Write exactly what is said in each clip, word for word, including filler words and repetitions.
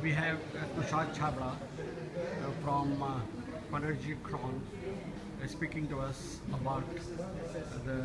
we have uh, Tushar Chhabra uh, from uh, Energy Cron uh, speaking to us about the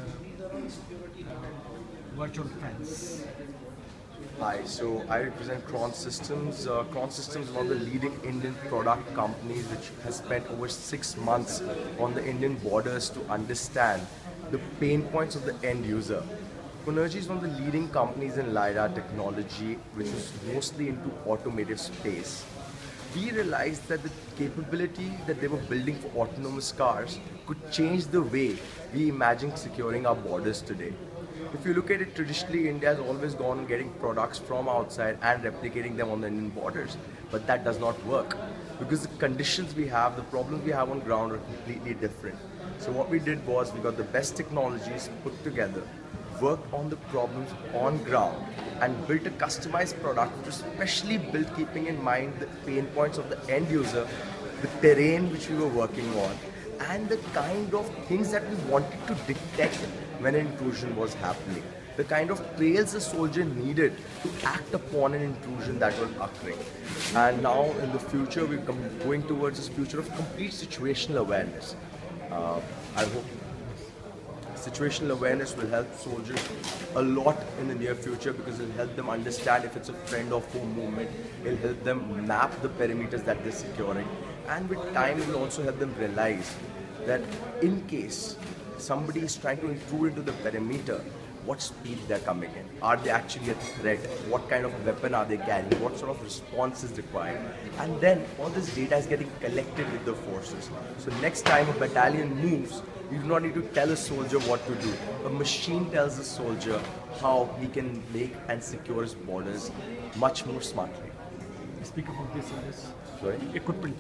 uh, virtual fence. Hi, so I represent Cron Systems. Uh, Cron Systems is one of the leading Indian product companies which has spent over six months on the Indian borders to understand the pain points of the end user. Konergy is one of the leading companies in LiDAR technology, which is mostly into automotive space. We realized that the capability that they were building for autonomous cars could change the way we imagine securing our borders today. If you look at it, traditionally India has always gone getting products from outside and replicating them on the Indian borders, but that does not work because the conditions we have, the problems we have on ground are completely different. So what we did was we got the best technologies put together, worked on the problems on ground and built a customized product which was specially built keeping in mind the pain points of the end user, the terrain which we were working on, and the kind of things that we wanted to detect when an intrusion was happening, the kind of trails a soldier needed to act upon an intrusion that was occurring. And now in the future, we're going towards this future of complete situational awareness. Uh, I hope situational awareness will help soldiers a lot in the near future because it'll help them understand if it's a friend or foe movement. It'll help them map the perimeters that they're securing. And with time, it will also help them realize that in case somebody is trying to intrude into the perimeter, what speed they're coming in. Are they actually a threat? What kind of weapon are they carrying? What sort of response is required? And then all this data is getting collected with the forces. So next time a battalion moves, you do not need to tell a soldier what to do. A machine tells the soldier how he can make and secure his borders much more smartly. Speak about this in this Sorry? equipment.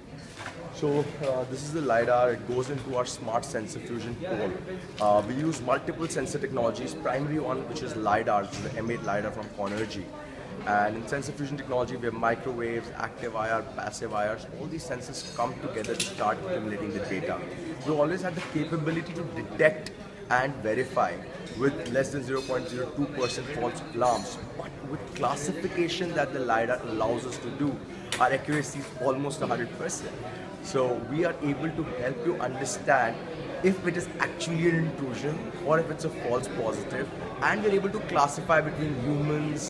So uh, this is the LiDAR, it goes into our smart sensor fusion pole. Uh, we use multiple sensor technologies, primary one which is LiDAR, which is the M eight LiDAR from Konergy. And in sensor fusion technology we have microwaves, active I R, passive I Rs, all these sensors come together to start accumulating the data. We always had the capability to detect and verify with less than zero point zero two percent false alarms, but with classification that the LiDAR allows us to do, our accuracy is almost one hundred percent. So we are able to help you understand if it is actually an intrusion or if it's a false positive, and we're able to classify between humans,